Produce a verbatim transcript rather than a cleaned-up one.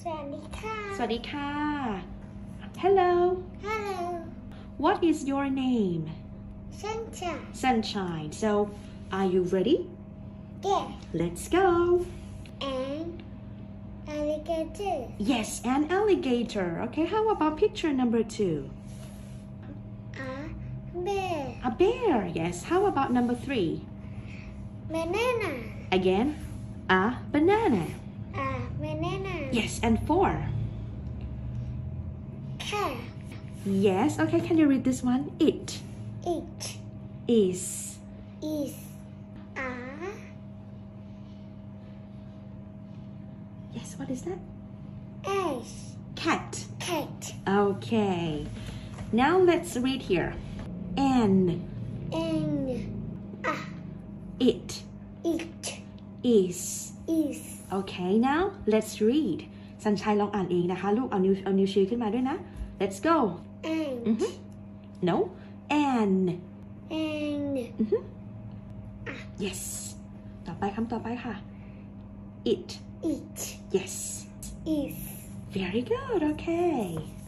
วัสดีค่ะสวัสดีค่ะ Hello Hello What is your name Sunshine Sunshine So are you ready Yeah Let's go and alligator Yes an alligator Okay how about picture number two a bear A bear Yes how about number three banana Again a banana a banana Yes and four cat Yes okay can you read this one It it is is a Yes what is that ash Cat cat Okay now let's read here N and a It it is is Okay now let's read สัญชัยลองอ่านเองนะคะลูกเอานิ้วเอานิ้วชี้ขึ้นมาด้วยนะ Let's go and mm-hmm. No N and mm-hmm. Yes ต่อไปคำต่อไปค่ะ It it Yes is Very good Okay